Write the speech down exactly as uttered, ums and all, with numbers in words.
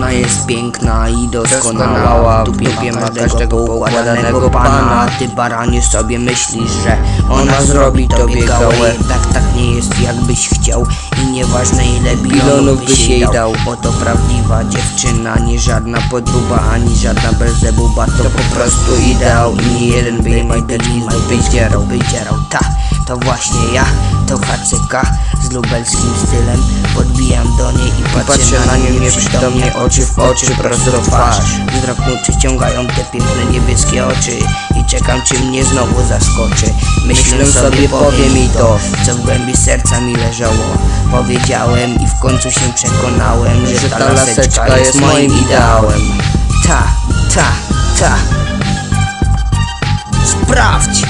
Ona jest piękna i doskonała, w dupie ma każdego poukładanego pana. Ty baranie sobie myślisz, że ona zrobi tobie gałę. Tak, tak nie jest jakbyś chciał i nieważne ile bilonów byś jej dał. Oto prawdziwa dziewczyna, nie żadna podruba, ani żadna Belzebuba. To po prostu ideał i nie jeden by jej majteczki wydzierał, wydzierał. Ta, to właśnie ja, to H C K z lubelskim stylem. Podbijam do niej i patrzę, patrzę na nią nieprzytomnie, oczy w oczy, prosto w twarz. Wzrok mój przyciągają te piękne niebieskie oczy i czekam, czy mnie znowu zaskoczy. Myślę sobie, powie mi to, co w głębi serca mi leżało. Powiedziałem i w końcu się przekonałem, że ta laseczka jest moim ideałem. Ta, ta, ta. Sprawdź!